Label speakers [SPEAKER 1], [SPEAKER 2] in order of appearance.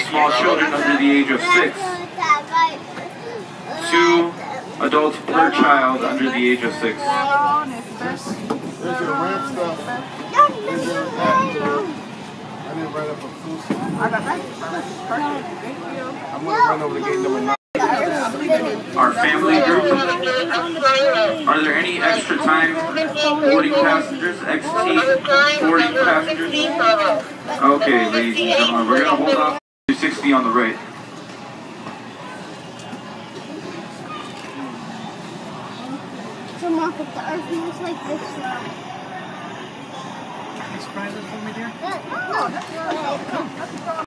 [SPEAKER 1] small children under the age of 6. 2 adults per child under the age of 6.
[SPEAKER 2] There's your ramp stuff. There's your I didn't write up a food. I'm going to run over to gate number 9.
[SPEAKER 1] Our family group. Are there any extra time boarding passengers? XT 40 passengers? Okay, ladies and gentlemen, we're going to hold off to 60 on the right.
[SPEAKER 3] So Mark, if the earth moves like this now.
[SPEAKER 4] Any surprises for me, dear?
[SPEAKER 3] No, that's